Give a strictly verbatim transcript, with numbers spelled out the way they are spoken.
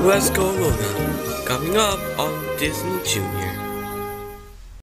Let's Go Luna, coming up on Disney Junior